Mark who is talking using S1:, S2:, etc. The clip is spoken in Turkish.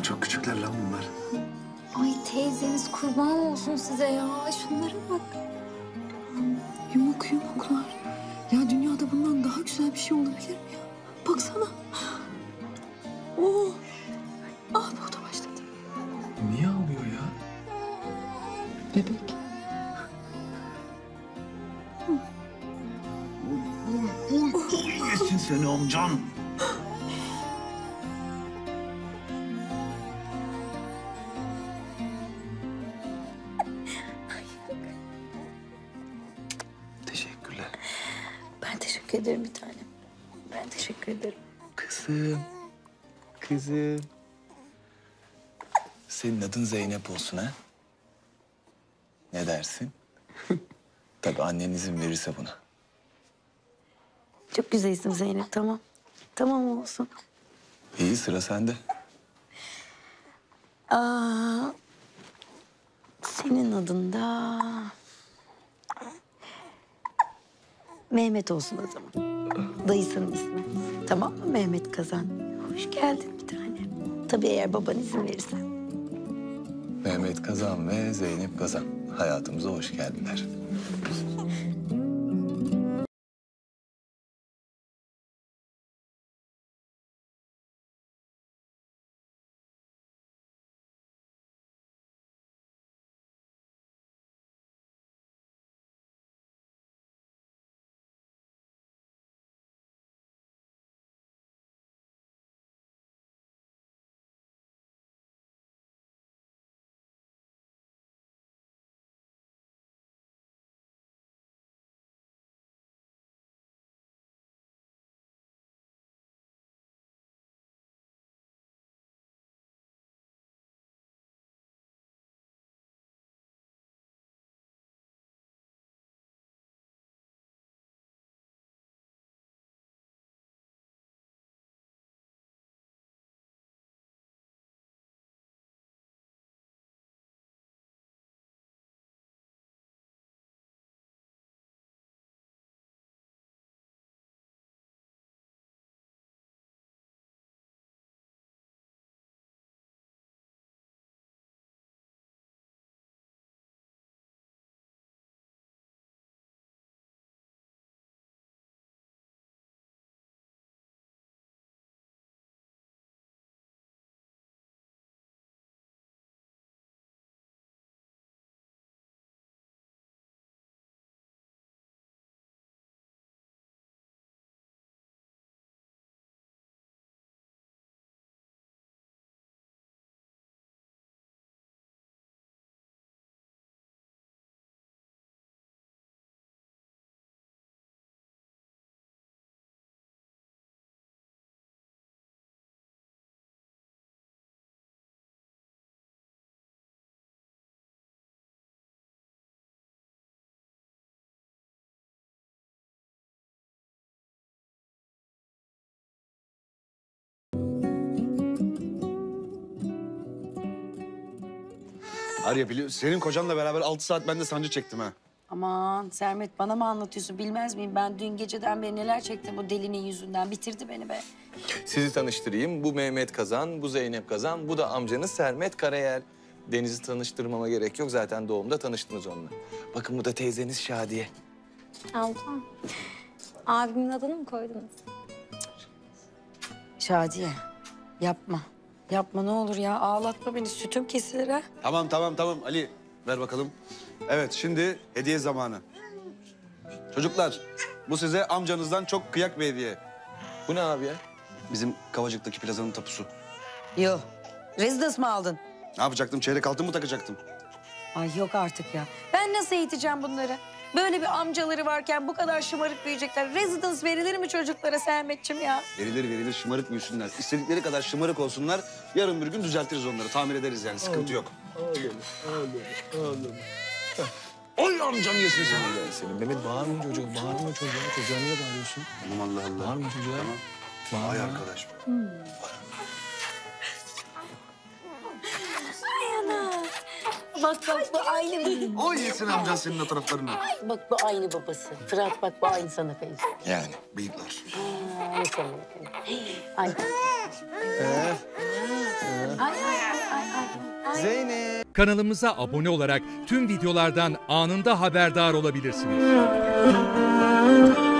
S1: Çok küçükler lan bunlar.
S2: Ay teyzeniz kurban olsun size ya. Şunlara bak.
S3: Yumuk yumuklar. Ya dünyada bundan daha güzel bir şey olabilir mi ya? Baksana. Oo. Ah bu da başladı.
S1: Niye ağlıyor ya?
S3: Bebek.
S1: Yesin seni amcan. Teşekkürler.
S3: Ben teşekkür ederim bir tanem. Ben teşekkür ederim.
S1: Kızım. Kızım. Senin adın Zeynep olsun ha? Ne dersin? Tabii annen izin verirse buna.
S3: Çok güzel isim Zeynep, tamam. Tamam olsun.
S1: İyi, sıra sende.
S3: Senin adın da... Mehmet olsun o zaman. Dayısının ismi. Tamam mı Mehmet Kazan? Hoş geldin bir tane. Tabii eğer baban izin verirse.
S1: Mehmet Kazan ve Zeynep Kazan hayatımıza hoş geldiler.
S4: Arya biliyorsun senin kocanla beraber 6 saat ben de sancı çektim ha.
S3: Aman Sermet bana mı anlatıyorsun bilmez miyim? Ben dün geceden beri neler çektim bu delinin yüzünden. Bitirdi beni be.
S5: Sizi tanıştırayım. Bu Mehmet Kazan, bu Zeynep Kazan, bu da amcanız Sermet Karayel. Deniz'i tanıştırmama gerek yok. Zaten doğumda tanıştınız onunla. Bakın bu da teyzeniz Şadiye.
S2: Abla. Abimin adını mı koydunuz?
S3: Şadiye yapma. Yapma ne olur ya ağlatma beni sütüm kesilir ha.
S4: Tamam Ali ver bakalım. Evet şimdi hediye zamanı. Çocuklar bu size amcanızdan çok kıyak bir hediye.
S5: Bu ne abi ya?
S4: Bizim Kavacık'taki plazanın tapusu.
S3: Yo rezidans mı aldın?
S4: Ne yapacaktım çeyrek altın mı takacaktım?
S3: Ay yok artık ya. Ben nasıl eğiteceğim bunları? Böyle bir amcaları varken bu kadar şımarık büyüyecekler. Rezidans verilir mi çocuklara Sermetciğim ya?
S4: Verilir şımarık büyüsünler. İstedikleri kadar şımarık olsunlar. Yarın bir gün düzeltiriz onları tamir ederiz yani sıkıntı yok. Oy amcam yesin seni.
S5: Senin Mehmet bağırma çocuğa, bağırma çocuğa. Çocuğa niye bağırıyorsun?
S4: Tamam Allah Allah.
S5: Bağırma çocuğa.
S4: Tamam. Ay arkadaş.
S3: Bak bu aynı.
S4: Oy yesin amcan senin o taraflarını.
S3: Bak bu aynı babası. Fırat bak bu aynı sana benziyor.
S5: Yani.
S4: Bıyıklar.
S3: Ay sana. Ay. Ay ay
S5: Zeynep.
S6: Kanalımıza abone olarak tüm videolardan anında haberdar olabilirsiniz.